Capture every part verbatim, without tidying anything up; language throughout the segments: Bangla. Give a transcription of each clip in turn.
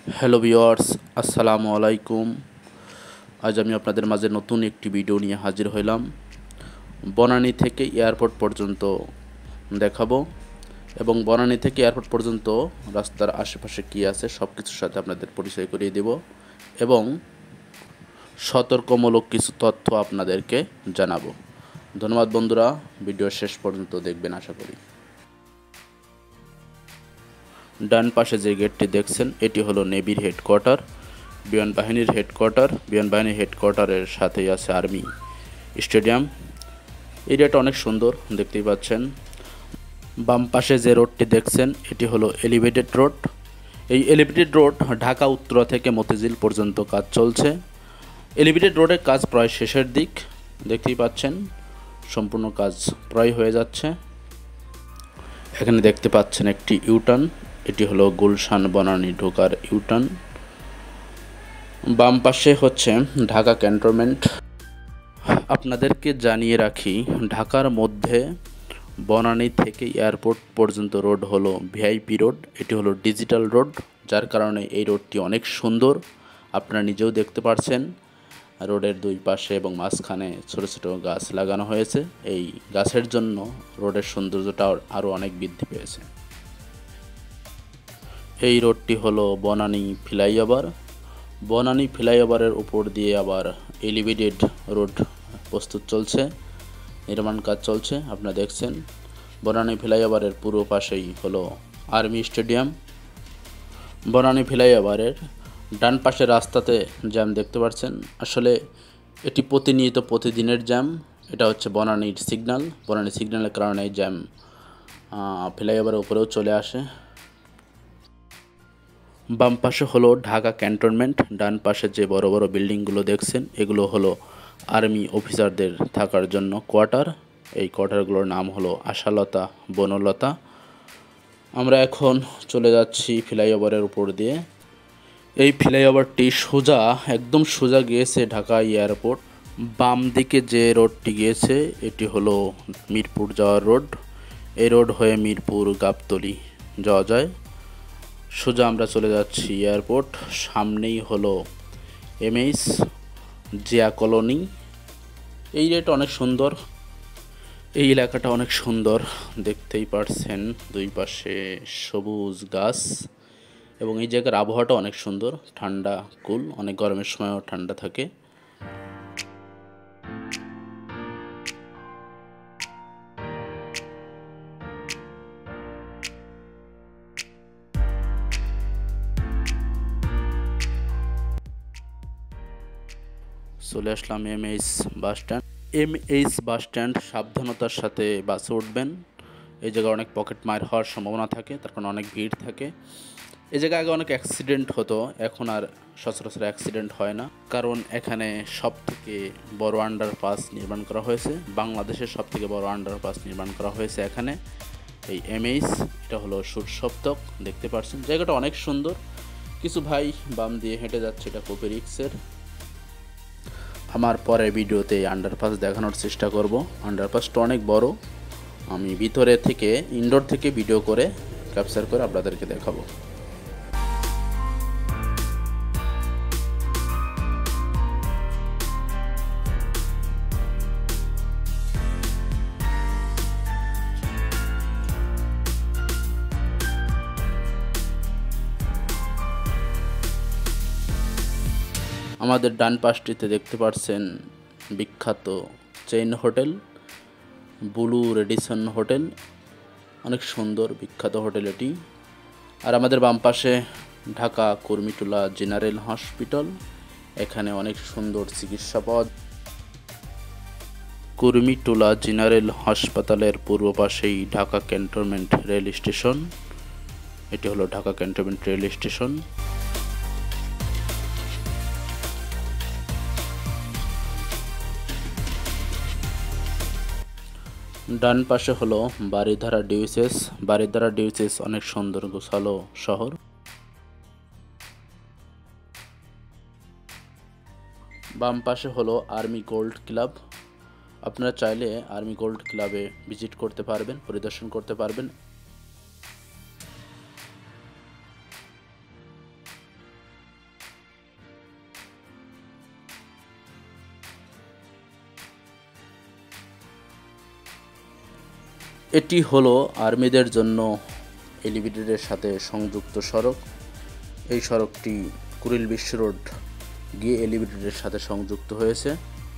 হ্যালো ভিউয়ার্স, আসসালামু আলাইকুম। আজ আমি আপনাদের মাঝে নতুন একটি ভিডিও নিয়ে হাজির হইলাম। বনানী থেকে এয়ারপোর্ট পর্যন্ত দেখাবো এবং বনানী থেকে এয়ারপোর্ট পর্যন্ত রাস্তার আশেপাশে কী আছে সব কিছুর সাথে আপনাদের পরিচয় করিয়ে দেব এবং সতর্কমূলক কিছু তথ্য আপনাদেরকে জানাবো। ধন্যবাদ বন্ধুরা, ভিডিও শেষ পর্যন্ত দেখবেন আশা করি। ডান পাশে যে গেটটি দেখছেন এটি হলো নেভির হেডকোয়ার্টার, বিমান বাহিনীর হেডকোয়ার্টার। বিমান বাহিনীর হেডকোয়ার্টারের সাথেই আছে আর্মি স্টেডিয়াম। এরিয়াটা অনেক সুন্দর, দেখতেই পাচ্ছেন। বাম পাশে যে রোডটি দেখছেন এটি হলো এলিভেটেড রোড। এই এলিভেটেড রোড ঢাকা উত্তরা থেকে মতিঝিল পর্যন্ত কাজ চলছে। এলিভেটেড রোডের কাজ প্রায় শেষের দিক, দেখতেই পাচ্ছেন সম্পূর্ণ কাজ প্রায় হয়ে যাচ্ছে। এখানে দেখতে পাচ্ছেন একটি ইউটার্ন, এটি হলো গুলশান বনানী ঢোকার ইউটার্ন। বাম পাশে হচ্ছে ঢাকা ক্যান্টনমেন্ট। আপনাদেরকে জানিয়ে রাখি, ঢাকার মধ্যে বনানী থেকে এয়ারপোর্ট পর্যন্ত রোড হলো ভিআইপি রোড। এটি হলো ডিজিটাল রোড, যার কারণে এই রোডটি অনেক সুন্দর। আপনারা নিজেও দেখতে পাচ্ছেন রোডের দুই পাশে এবং মাঝখানে ছোট ছোট গাছ লাগানো হয়েছে। এই গাছের জন্য রোডের সৌন্দর্যটা আরও অনেক বৃদ্ধি পেয়েছে। এই রোডটি হলো বনানী ফ্লাইওভার। বনানী ফ্লাইওভারের উপর দিয়ে আবার এলিভেটেড রোড প্রস্তুত চলছে, নির্মাণ কাজ চলছে। আপনারা দেখছেন বনানী ফ্লাইওভারের পূর্ব পাশেই হলো আর্মি স্টেডিয়াম। বনানী ফ্লাইওভারের ডান পাশে রাস্তাতে জ্যাম দেখতে পাচ্ছেন। আসলে এটি প্রতিনিয়ত প্রতিদিনের জ্যাম। এটা হচ্ছে বনানীর সিগন্যাল। বনানী সিগন্যালের কারণে এই জ্যাম ফ্লাইওভারের উপরেও চলে আসে। বাম পাশে হলো ঢাকা ক্যান্টনমেন্ট। ডান পাশে যে বড় বড় বিল্ডিংগুলো দেখছেন এগুলো হলো আর্মি অফিসারদের থাকার জন্য কোয়ার্টার। এই কোয়ার্টারগুলোর নাম হলো আশালতা, বনলতা। আমরা এখন চলে যাচ্ছি ফ্লাইওভারের উপর দিয়ে। এই ফ্লাইওভারটি সোজা, একদম সোজা গিয়েছে ঢাকা এয়ারপোর্ট। বাম দিকে যে রোডটি গিয়েছে এটি হলো মিরপুর যাওয়ার রোড। এই রোড হয়ে মিরপুর গাবতলী যাওয়া যায়। সোজা আমরা চলে যাচ্ছি এয়ারপোর্ট। সামনেই হলো এমএইচ জিয়া কলোনি। এই এরিয়াটা অনেক সুন্দর, এই এলাকাটা অনেক সুন্দর, দেখতেই পারছেন দুই পাশে সবুজ গাছ এবং এই জায়গার আবহাওয়াটা অনেক সুন্দর, ঠান্ডা কুল, অনেক গরমের সময়ও ঠান্ডা থাকে। চলে আসলাম MH bus stand. MH bus stand, সাবধানতার সাথে বাসে উঠবেন। এই জায়গায় অনেক পকেট মার হওয়ার সম্ভাবনা থাকে, তার কারণে অনেক ভিড় থাকে। এই জায়গায় আগে অনেক অ্যাক্সিডেন্ট হতো, এখন আর সচরাচর অ্যাক্সিডেন্ট হয় না, কারণ এখানে সব থেকে বড় আন্ডারপাস নির্মাণ করা হয়েছে। বাংলাদেশের সব থেকে বড় আন্ডারপাস নির্মাণ করা হয়েছে এখানে, এই এমএইচ। এটা হলো সূর্যসপ্তক, দেখতে পাচ্ছেন জায়গাটা অনেক সুন্দর। কিছু ভাই বাম দিয়ে হেঁটে যাচ্ছে, এটা খুবই রিক্সের। আমার পরের ভিডিওতে আন্ডারপাস দেখানোর চেষ্টা করব। আন্ডারপাসটা অনেক বড়, আমি ভিতরে থেকে ইনডোর থেকে ভিডিও করে ক্যাপচার করে আপনাদেরকে দেখাবো। আমাদের ডান পাশটিতে দেখতে পাচ্ছেন বিখ্যাত chain hotel, blue Radisson hotel, অনেক সুন্দর বিখ্যাত হোটেল এটি। আর আমাদের বাম পাশে ঢাকা কর্মীটোলা জেনারেল হসপিটাল, এখানে অনেক সুন্দর চিকিৎসা পাওয়া। কর্মীটোলা জেনারেল হাসপাতালের পূর্ব পাশেই ঢাকা ক্যান্টনমেন্ট রেল স্টেশন। এটি হলো ঢাকা ক্যান্টনমেন্ট রেল স্টেশন। ডান পাশে হলো বারিধারা ডিওএইচএস। বারিধারা ডিওএইচএস অনেক সুন্দর গোছালো শহর। বাম পাশে হলো আর্মি গোল্ড ক্লাব। আপনারা চাইলে আর্মি গোল্ড ক্লাবে ভিজিট করতে পারবেন, পরিদর্শন করতে পারবেন। এটি হলো আর্মিদের জন্য এলিভেটেডের সাথে সংযুক্ত সড়ক। এই সড়কটি কুড়িল বিশ্ব রোড গিয়ে এলিভেটেডের সাথে সংযুক্ত হয়েছে।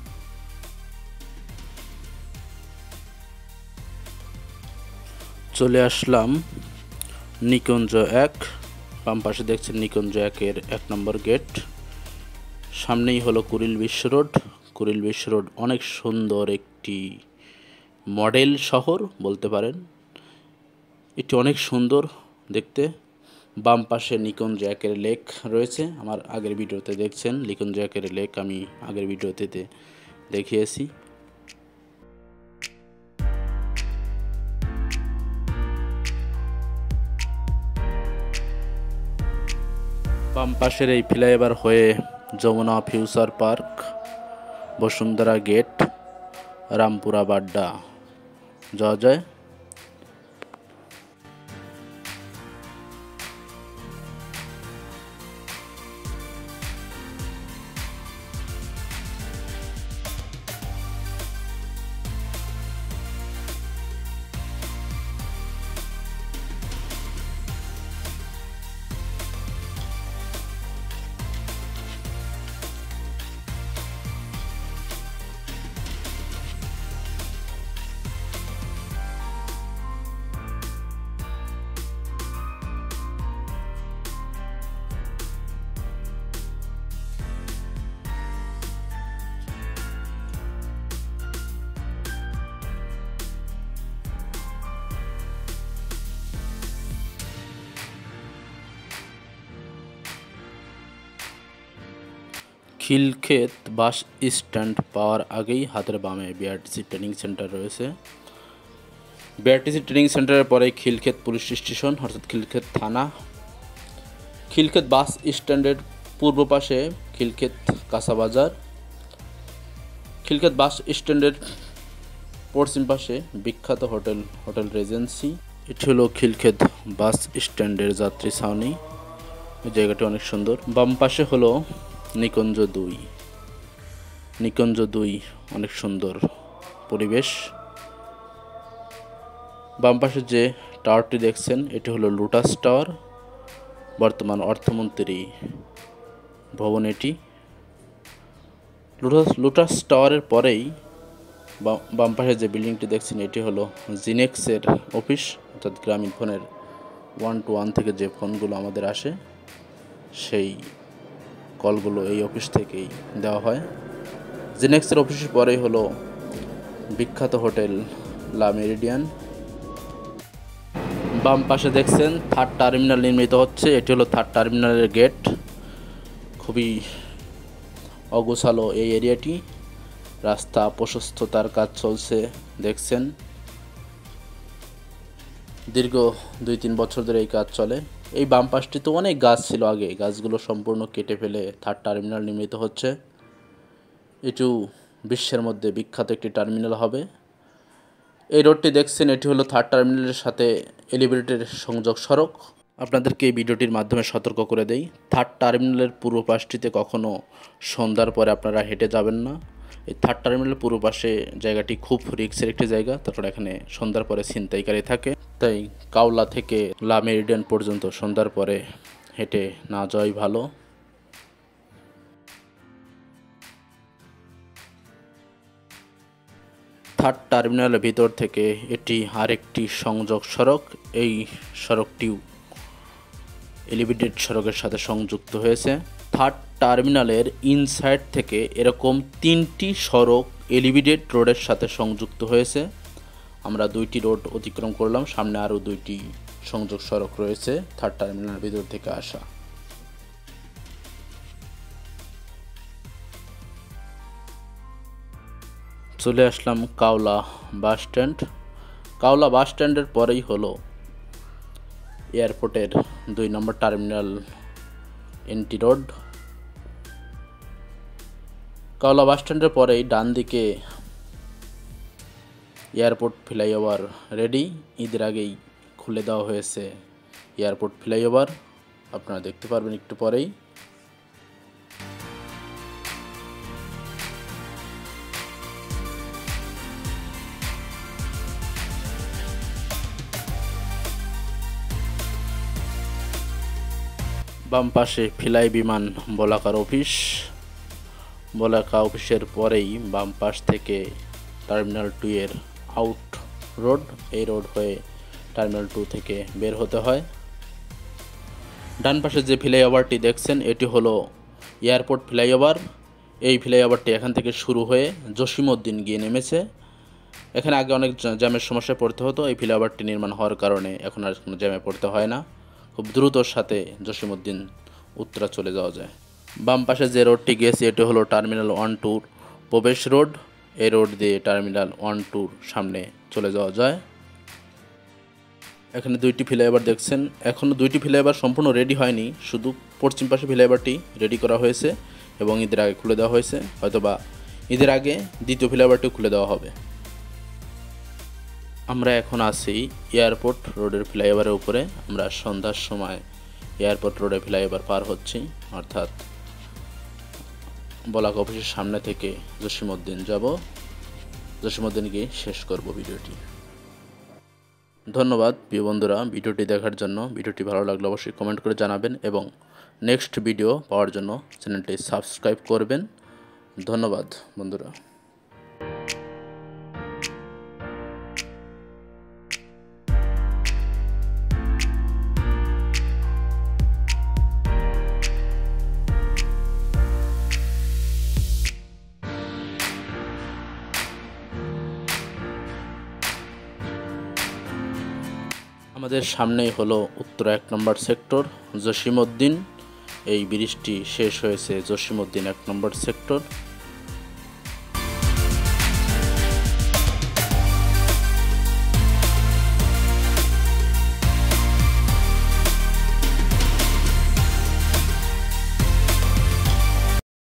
চলে আসলাম নিকুঞ্জ এক। বাম পাশে দেখছেন নিকুঞ্জ একের এক নম্বর গেট। সামনেই হলো কুড়িল বিশ্ব রোড। কুড়িল বিশ্ব রোড অনেক সুন্দর একটি মডেল শহর বলতে পারেন। এটি অনেক সুন্দর দেখতে। বাম পাশে নিকুঞ্জ একের লেক রয়েছে। আমার আগের ভিডিওতে দেখছেন নিকুঞ্জ একের লেক আমি আগের ভিডিওতে দেখিয়েছি। বাম পাশের এই ফ্লাইওভার হয়ে Jamuna future park, Bashundhara gate, Rampura Badda যাওয়া যায়। খিলক্ষেত বাস স্ট্যান্ড পাওয়ার আগেই হাতের বামে বিআরটিসি ট্রেনিং সেন্টার রয়েছে। বিআরটিসি ট্রেনিং সেন্টারের পরে খিলক্ষেত পুলিশ স্টেশন অর্থাৎ খিলক্ষেত থানা। খিলক্ষেত বাস স্ট্যান্ডের পূর্ব পাশে খিলক্ষেত কাঁচা বাজার। খিলক্ষেত বাস স্ট্যান্ডের পশ্চিম পাশে বিখ্যাত হোটেল হোটেল রেজেন্সি। এটি হলো খিলক্ষেত বাস স্ট্যান্ডের যাত্রী ছাউনি। এই জায়গাটি অনেক সুন্দর। বাম পাশে হলো নিকুঞ্জ দুই। নিকুঞ্জ দুই অনেক সুন্দর পরিবেশ। বাম পাশে যে টাওয়ারটি দেখছেন এটি হলো লোটাস টাওয়ার, বর্তমান অর্থমন্ত্রী ভবন এটি। লোটাস লোটাস টাওয়ারের পরেই বাম পাশে যে বিল্ডিংটি দেখছেন এটি হলো জিনেক্সের অফিস, অর্থাৎ গ্রামীণ ফোনের ওয়ান টু ওয়ান থেকে যে ফোনগুলো আমাদের আসে সেই কলগুলো এই অফিস থেকেই দেওয়া হয়। জেনেক্সের অফিসের পরেই হলো বিখ্যাত হোটেল লা মেরিডিয়ান। বাম পাশে দেখছেন থার্ড টার্মিনাল নির্মিত হচ্ছে। এটি হলো থার্ড টার্মিনালের গেট। খুবই অগোছালো এই এরিয়াটি। রাস্তা প্রশস্ততার কাজ চলছে দেখছেন। দীর্ঘ দুই তিন বছর ধরে এই কাজ চলে। এই বাম পাশটিতে অনেক গাছ ছিল আগে, গাছগুলো সম্পূর্ণ কেটে ফেলে থার্ড টার্মিনাল নির্মিত হচ্ছে। এটিও বিশ্বের মধ্যে বিখ্যাত একটি টার্মিনাল হবে। এই রোডটি দেখছেন এটি হলো থার্ড টার্মিনালের সাথে এলিভেটেড সংযোগ সড়ক। আপনাদেরকে এই ভিডিওটির মাধ্যমে সতর্ক করে দেই, থার্ড টার্মিনালের পূর্ব পাশটিতে কখনো সন্ধ্যার পরে আপনারা হেঁটে যাবেন না। এই থার্ড টার্মিনালের পূর্ব পাশে জায়গাটি খুব রিস্কের একটি জায়গা, তারপর এখানে সন্ধ্যার পরে ছিনতাইকারী থাকে। তাই কাওলা থেকে লা মেরিডিয়ান পর্যন্ত সন্ধ্যার পরে হেঁটে না যাওয়াই ভালো। থার্ড টার্মিনালের ভিতর থেকে এটি আরেকটি সংযোগ সড়ক। এই সড়কটিও এলিভেটেড সড়কের সাথে সংযুক্ত হয়েছে। থার্ড টার্মিনালের ইনসাইড থেকে এরকম তিনটি সড়ক এলিভেটেড রোডের সাথে সংযুক্ত হয়েছে। আমরা দুইটি রোড অতিক্রম করলাম, সামনে আরও দুইটি সংযোগ সড়ক রয়েছে থার্ড টার্মিনালের ভিতর থেকে আসা। চলে আসলাম Kawla bus stand. Kawla bus স্ট্যান্ডের পরেই হলো এয়ারপোর্টের দুই নম্বর terminal NT road. Kawla bus স্ট্যান্ডের পরেই ডান দিকে এয়ারপোর্ট ফ্লাইওভার রেডি। ঈদের আগেই খুলে দেওয়া হয়েছে এয়ারপোর্ট ফ্লাইওভার, আপনারা দেখতে পারবেন একটু পরেই। বাম পাশে ফ্লাই বিমান বলাকার অফিস। বলাকা অফিসের পরেই বাম পাশ থেকে টার্মিনাল টু এর আউট রোড। এই রোড হয়ে টার্মিনাল টু থেকে বের হতে হয়। ডান পাশে যে ফ্লাইওভারটি দেখছেন এটি হলো এয়ারপোর্ট ফ্লাইওভার। এই ফ্লাইওভারটি এখান থেকে শুরু হয়ে জসিম উদ্দিন গিয়ে নেমেছে। এখানে আগে অনেক জ্যামের সমস্যায় পড়তে হতো, এই ফ্লাইওভারটি নির্মাণ হওয়ার কারণে এখন আর কোনো জ্যামে পড়তে হয় না, খুব দ্রুতর সাথে জসিম উদ্দিন উত্তরা চলে যাওয়া যায়। বাম পাশে যে রোডটি গিয়েছে এটি হলো টার্মিনাল ওয়ান টুর প্রবেশ রোড। এই রোড দিয়ে টার্মিনাল ওয়ান টুর সামনে চলে যাওয়া যায়। এখানে দুইটি ফ্লাইওভার দেখছেন, এখনও দুইটি ফ্লাইওভার সম্পূর্ণ রেডি হয়নি, শুধু পশ্চিম পাশে ফ্লাইওভারটি রেডি করা হয়েছে এবং ঈদের আগে খুলে দেওয়া হয়েছে, হয়তোবা ঈদের আগে দ্বিতীয় ফ্লাইওভারটি খুলে দেওয়া হবে। আমরা এখন আছি এয়ারপোর্ট রোডের ফ্লাইওভারের উপরে। আমরা সন্ধ্যার সময় এয়ারপোর্ট রোডে ফ্লাইওভার পার হচ্ছি, অর্থাৎ বলাকা অফিসের সামনে থেকে জসিম উদ্দিন যাব। জসিম উদ্দিন গিয়ে শেষ করব ভিডিওটি। ধন্যবাদ প্রিয় বন্ধুরা ভিডিওটি দেখার জন্য। ভিডিওটি ভালো লাগলে অবশ্যই কমেন্ট করে জানাবেন এবং নেক্সট ভিডিও পাওয়ার জন্য চ্যানেলটি সাবস্ক্রাইব করবেন। ধন্যবাদ বন্ধুরা। আমাদের সামনেই হলো উত্তরা এক নম্বর সেক্টর জসিম উদ্দিন। এই ব্রিজটি শেষ হয়েছে জসিম উদ্দিন এক নম্বর সেক্টর।